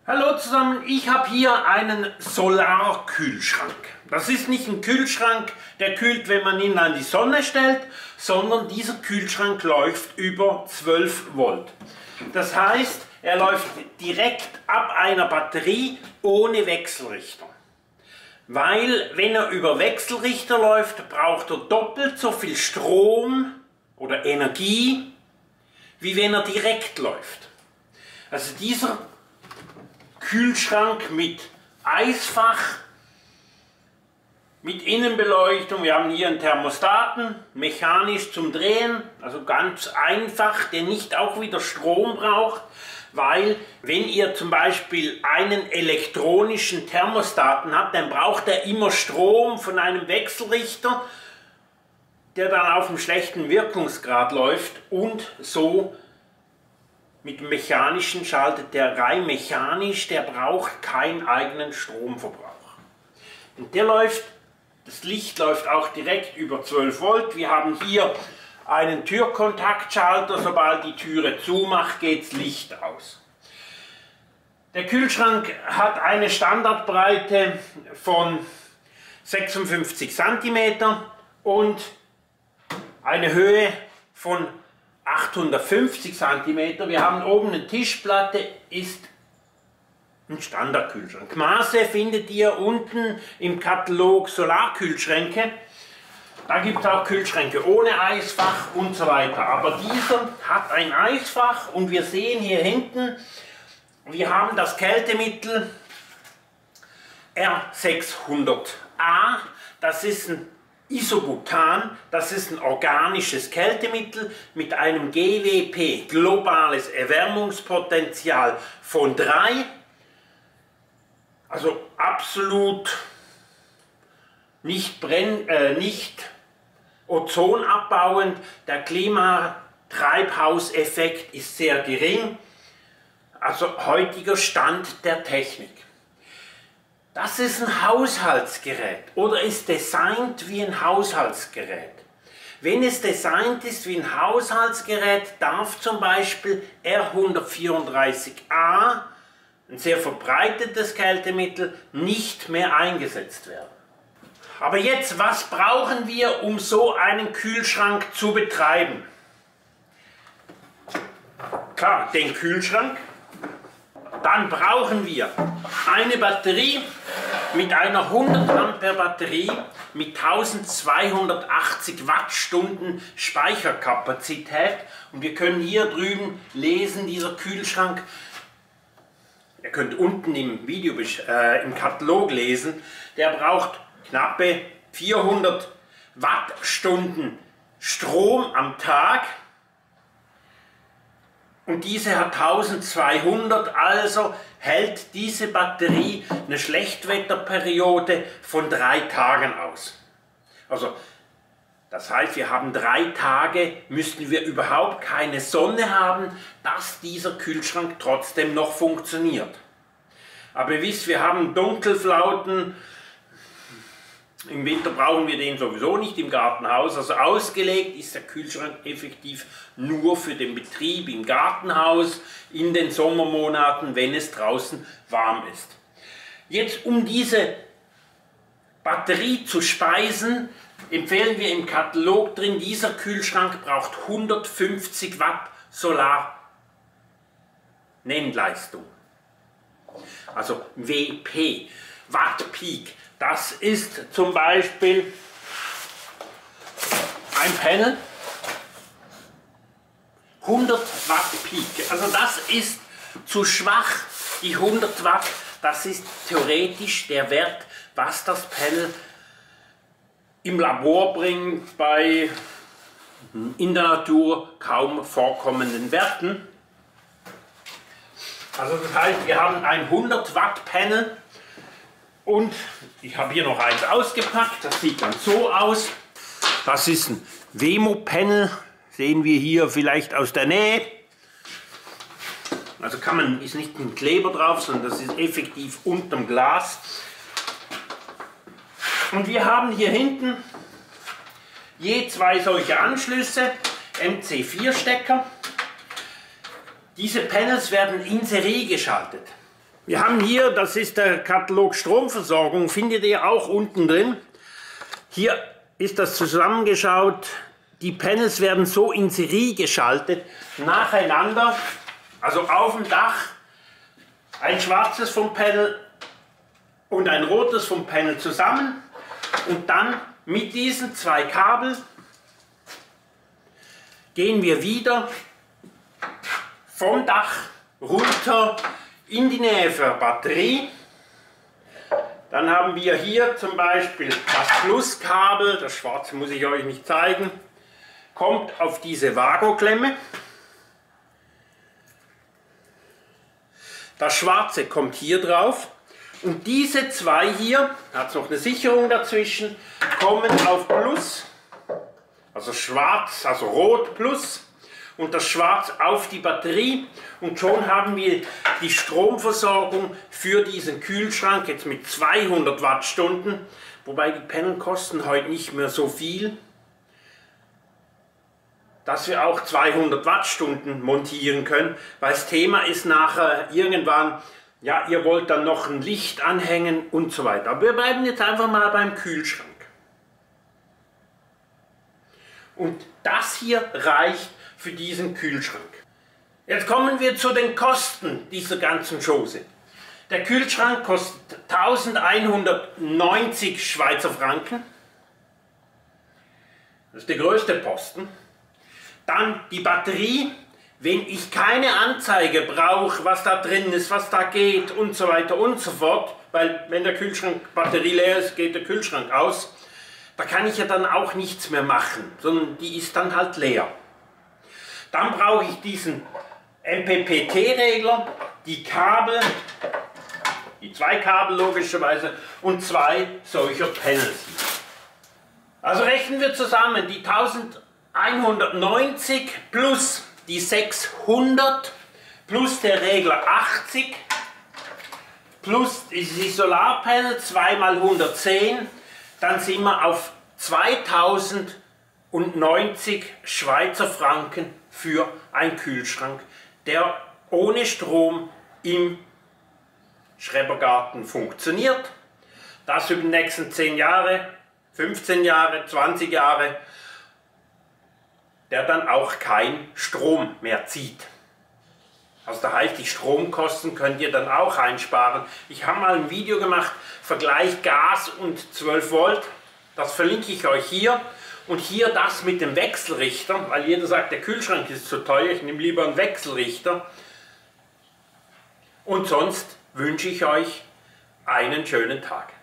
Hallo zusammen, ich habe hier einen Solarkühlschrank. Das ist nicht ein Kühlschrank, der kühlt, wenn man ihn an die Sonne stellt, sondern dieser Kühlschrank läuft über 12 Volt. Das heißt, er läuft direkt ab einer Batterie ohne Wechselrichter. Weil, wenn er über Wechselrichter läuft, braucht er doppelt so viel Strom oder Energie, wie wenn er direkt läuft. Also dieser Kühlschrank mit Eisfach, mit Innenbeleuchtung, wir haben hier einen Thermostaten, mechanisch zum Drehen, also ganz einfach, der nicht auch wieder Strom braucht, weil wenn ihr zum Beispiel einen elektronischen Thermostaten habt, dann braucht er immer Strom von einem Wechselrichter, der dann auf einem schlechten Wirkungsgrad läuft, und so mit dem mechanischen schaltet der rein mechanisch, der braucht keinen eigenen Stromverbrauch. Und der läuft, das Licht läuft auch direkt über 12 Volt. Wir haben hier einen Türkontaktschalter, sobald die Türe zumacht, geht das Licht aus. Der Kühlschrank hat eine Standardbreite von 56 cm und eine Höhe von 850 cm. Wir haben oben eine Tischplatte, ist ein Standardkühlschrank. Maße findet ihr unten im Katalog Solarkühlschränke. Da gibt es auch Kühlschränke ohne Eisfach und so weiter. Aber dieser hat ein Eisfach und wir sehen hier hinten, wir haben das Kältemittel R600A. Das ist ein Isobutan, das ist ein organisches Kältemittel mit einem GWP, globales Erwärmungspotenzial von 3, also absolut nicht ozonabbauend. Der Klimatreibhauseffekt ist sehr gering, also heutiger Stand der Technik. Das ist ein Haushaltsgerät oder ist designt wie ein Haushaltsgerät. Wenn es designt ist wie ein Haushaltsgerät, darf zum Beispiel R134a, ein sehr verbreitetes Kältemittel, nicht mehr eingesetzt werden. Aber jetzt, was brauchen wir, um so einen Kühlschrank zu betreiben? Klar, den Kühlschrank. Dann brauchen wir eine Batterie mit einer 100 Ampere Batterie mit 1280 Wattstunden Speicherkapazität. Und wir können hier drüben lesen, dieser Kühlschrank, ihr könnt unten im Video, im Katalog lesen, der braucht knappe 400 Wattstunden Strom am Tag. Und diese hat 1200, also hält diese Batterie eine Schlechtwetterperiode von 3 Tagen aus. Also das heißt, wir haben 3 Tage, müssten wir überhaupt keine Sonne haben, dass dieser Kühlschrank trotzdem noch funktioniert. Aber ihr wisst, wir haben Dunkelflauten. Im Winter brauchen wir den sowieso nicht im Gartenhaus, also ausgelegt ist der Kühlschrank effektiv nur für den Betrieb im Gartenhaus in den Sommermonaten, wenn es draußen warm ist. Jetzt, um diese Batterie zu speisen, empfehlen wir im Katalog drin, dieser Kühlschrank braucht 150 Watt Solar-Nennleistung. Also WP, Watt Peak. Das ist zum Beispiel ein Panel, 100 Watt Peak. Also das ist zu schwach, die 100 Watt, das ist theoretisch der Wert, was das Panel im Labor bringt bei in der Natur kaum vorkommenden Werten. Also das heißt, wir haben ein 100 Watt Panel. Und ich habe hier noch eins ausgepackt, das sieht dann so aus. Das ist ein Wemo-Panel, sehen wir hier vielleicht aus der Nähe. Also ist nicht ein Kleber drauf, sondern das ist effektiv unterm Glas. Und wir haben hier hinten je 2 solche Anschlüsse, MC4-Stecker. Diese Panels werden in Serie geschaltet. Wir haben hier, das ist der Katalog Stromversorgung, findet ihr auch unten drin. Hier ist das zusammengeschaut. Die Panels werden so in Serie geschaltet, nacheinander, also auf dem Dach, ein schwarzes vom Panel und ein rotes vom Panel zusammen und dann mit diesen zwei Kabeln gehen wir wieder vom Dach runter in die Nähe für Batterie. Dann haben wir hier zum Beispiel das Pluskabel, das schwarze muss ich euch nicht zeigen, kommt auf diese Vago-Klemme. Das schwarze kommt hier drauf und diese zwei hier, hat es noch eine Sicherung dazwischen, kommen auf Plus, also schwarz, also rot Plus und das Schwarz auf die Batterie und schon haben wir die Stromversorgung für diesen Kühlschrank jetzt mit 200 Wattstunden, wobei die Panel kosten heute nicht mehr so viel, dass wir auch 200 Wattstunden montieren können, weil das Thema ist nachher irgendwann, ja, ihr wollt dann noch ein Licht anhängen und so weiter. Aber wir bleiben jetzt einfach mal beim Kühlschrank. Und das hier reicht für diesen Kühlschrank. Jetzt kommen wir zu den Kosten dieser ganzen Chose. Der Kühlschrank kostet 1190 Schweizer Franken. Das ist der größte Posten. Dann die Batterie, wenn ich keine Anzeige brauche, was da drin ist, was da geht und so weiter und so fort, weil wenn der Kühlschrank Batterie leer ist, geht der Kühlschrank aus, da kann ich ja dann auch nichts mehr machen, sondern die ist dann halt leer. Dann brauche ich diesen MPPT-Regler, die Kabel, die zwei Kabel logischerweise und zwei solcher Panels. Also rechnen wir zusammen die 1190 plus die 600 plus der Regler 80 plus die Solarpanel 2 mal 110, dann sind wir auf 2090 Schweizer Franken für einen Kühlschrank, der ohne Strom im Schrebergarten funktioniert. Das über die nächsten 10 Jahre, 15 Jahre, 20 Jahre, der dann auch kein Strom mehr zieht. Also das heißt, die Stromkosten könnt ihr dann auch einsparen. Ich habe mal ein Video gemacht, Vergleich Gas und 12 Volt. Das verlinke ich euch hier. Und hier das mit dem Wechselrichter, weil jeder sagt, der Kühlschrank ist zu teuer, ich nehme lieber einen Wechselrichter. Und sonst wünsche ich euch einen schönen Tag.